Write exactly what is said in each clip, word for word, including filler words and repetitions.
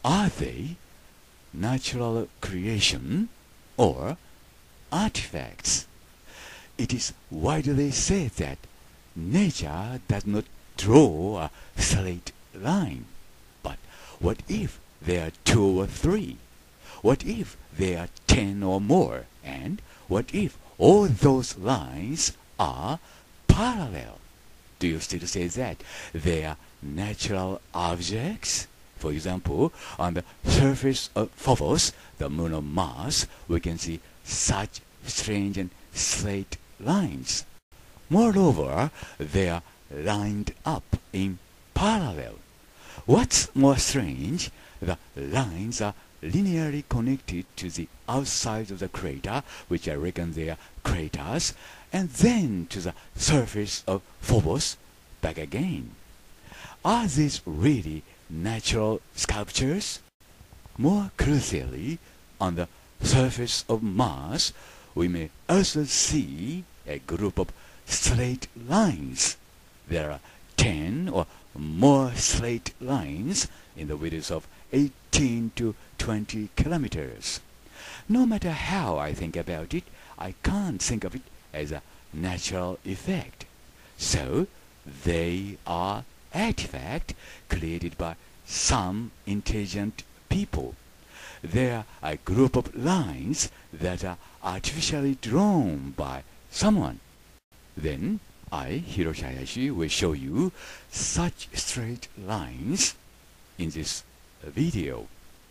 Are they natural creation or artifacts? It is widely said that nature does not draw a straight line. But what if there are two or three? What if there are ten or more? And what if all those lines are parallel? Do you still say that they are natural objects? For example, on the surface of Phobos, the moon of Mars, we can see such strange and straight lines. Moreover, they are lined up in parallel. What's more strange, the lines are linearly connected to the outside of the crater, which I reckon they are craters, and then to the surface of Phobos, back again. Are these really natural sculptures? More crucially, on the surface of Mars, we may also see a group of straight lines. There are ten or more straight lines in the width of eighteen to twenty kilometers. No matter how I think about it, I can't think of it as a natural effect. So they are artifacts created by some intelligent people. They are a group of lines that are artificially drawn by someone. Then I, Hiroshi Hayashi, will show you such straight lines in this video.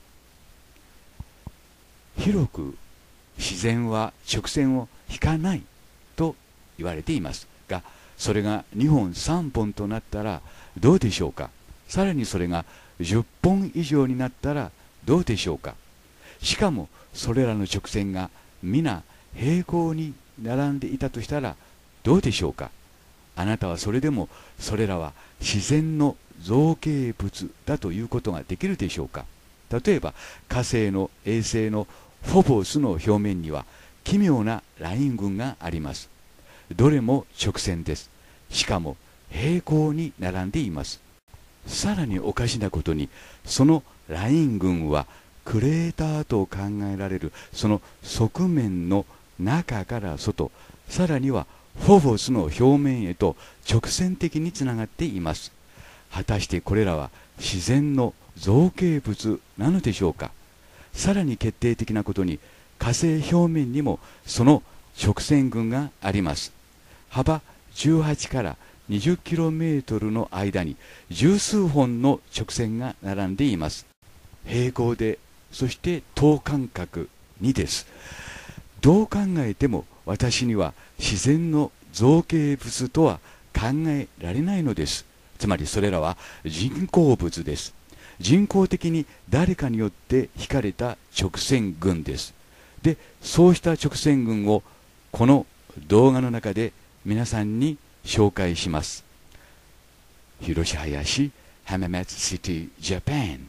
広く自然は直線を引かないと言われていますが、それがにほんさんぽんとなったらどうでしょうか。さらにそれがじゅっぽん以上になったらどうでしょうか。しかもそれらの直線が皆平行に並んでいたとしたらどうでしょうか。あなたはそれでもそれらは自然の造形物だということができるでしょうか。例えば火星の衛星のフォボスの表面には奇妙なライン群があります。どれも直線です。しかも平行に並んでいます。さらにおかしなことに、そのライン群はクレーターと考えられるその側面の中から外、さらにはフォボスの表面へと直線的につながっています。果たしてこれらは自然の造形物なのでしょうか。さらに決定的なことに、火星表面にもその直線群があります。幅じゅうはちからにじゅっキロメートルの間に十数本の直線が並んでいます。平行で、そして等間隔にです。どう考えても私には自然の造形物とは考えられないのです。つまりそれらは人工物です。人工的に誰かによって引かれた直線群です。で、そうした直線群をこの動画の中で皆さんに紹介します。Hiroshi Hayashi, Hamamatsu City, Japan。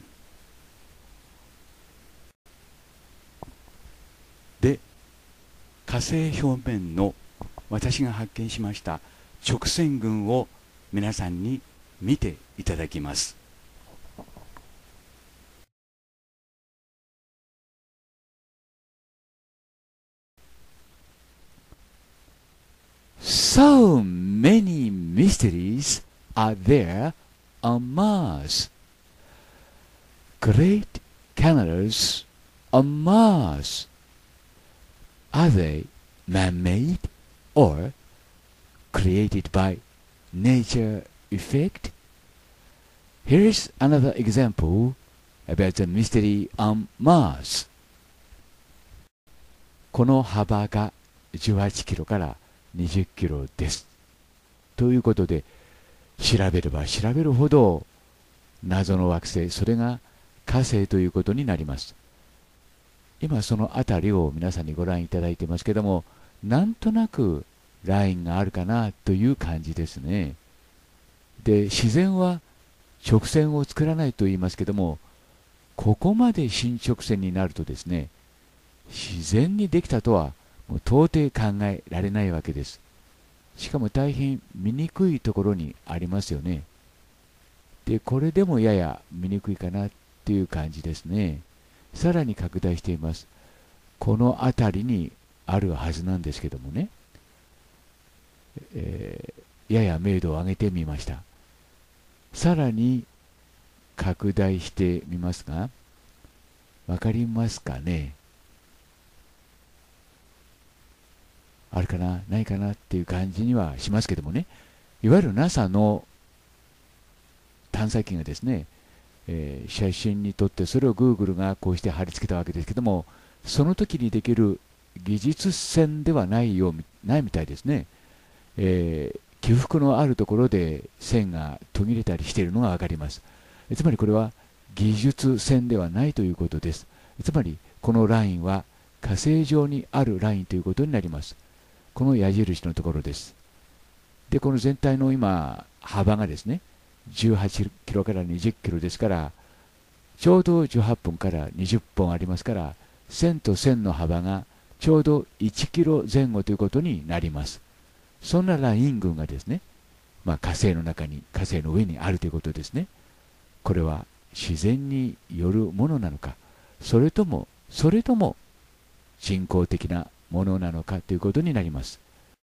で、火星表面の私が発見しました直線群を皆さんに見ていただきます。So many mysteries are there on Mars. Great cameras on Mars. Are they man-made or created by nature effect? Here is another example about the mystery on Mars. この幅がじゅうはちキロからにじゅっキロです。ということで、調べれば調べるほど謎の惑星、それが火星ということになります。今そのあたりを皆さんにご覧いただいてますけども、なんとなくラインがあるかなという感じですね。で、自然は直線を作らないと言いますけども、ここまで新直線になるとですね、自然にできたとはもう到底考えられないわけです。しかも大変見にくいところにありますよね。で、これでもやや見にくいかなっていう感じですね。さらに拡大しています。この辺りにあるはずなんですけどもね、えー、やや明度を上げてみました。さらに拡大してみますが、わかりますかね。あるかなないかなっていう感じにはしますけどもね、いわゆる ナサ の探査機がですね、えー、写真に撮ってそれを Google がこうして貼り付けたわけですけども、その時にできる技術線ではないようないみたいですね。えー、起伏のあるところで線が途切れたりしているのが分かります。つまりこれは技術線ではないということです。つまりこのラインは火星上にあるラインということになります。この矢印のところです。で、この全体の今幅がですね、じゅうはちキロからにじゅっキロですから、ちょうどじゅうはっぽんからにじゅっぽんありますから、線と線の幅がちょうどいちキロぜん後ということになります。そんなライン群がですね、まあ、火星の中に、火星の上にあるということですね。これは自然によるものなのか、それとも、それとも人工的なものなのかということになります。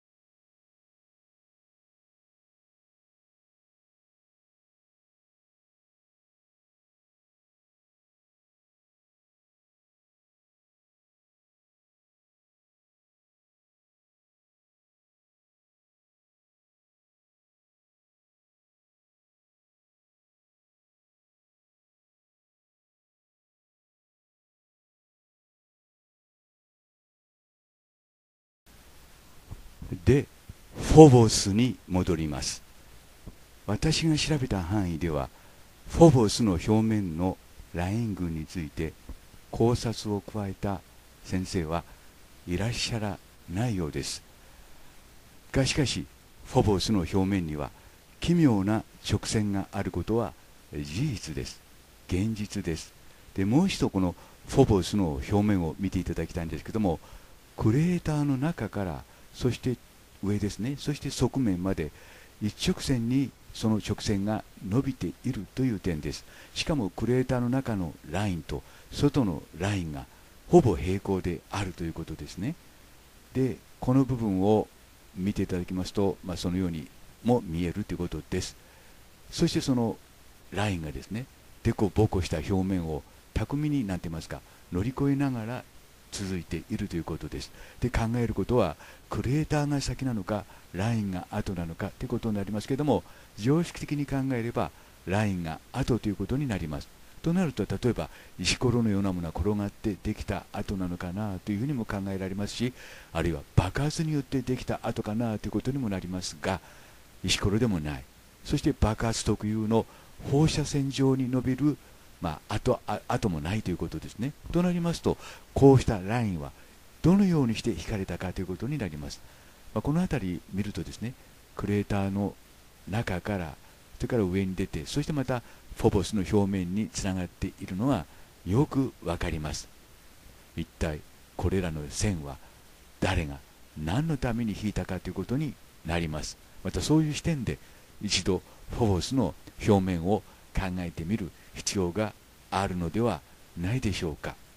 で、フォボスに戻ります。私が調べた範囲では、フォボスの表面のライン群について考察を加えた先生はいらっしゃらないようです。がしかし、フォボスの表面には奇妙な直線があることは事実です。現実です。で、もう一度このフォボスの表面を見ていただきたいんですけども、クレーターの中から、そして上ですね、そして側面まで一直線にその直線が伸びているという点です。しかもクレーターの中のラインと外のラインがほぼ平行であるということですね。で、この部分を見ていただきますと、まあ、そのようにも見えるということです。そしてそのラインがですね、でこぼこした表面を巧みに、なんて言いますか、乗り越えながら続いているということです。で、考えることは、クレーターが先なのか、ラインが後なのかということになりますけれども、常識的に考えれば、ラインが後ということになります。となると、例えば石ころのようなものが転がってできた跡なのかなというふうにも考えられますし、あるいは爆発によってできた跡かなということにもなりますが、石ころでもない。そして爆発特有の放射線状に伸びる、まあ、跡、跡もないということですね。となりますと、こうしたラインはどのようにして引かれたかということになります。まあ、この辺り見るとですね、クレーターの中から、それから上に出て、そしてまたフォボスの表面につながっているのがよくわかります。一体これらの線は誰が何のために引いたかということになります。またそういう視点で一度フォボスの表面を考えてみる必要があるのではないでしょうか。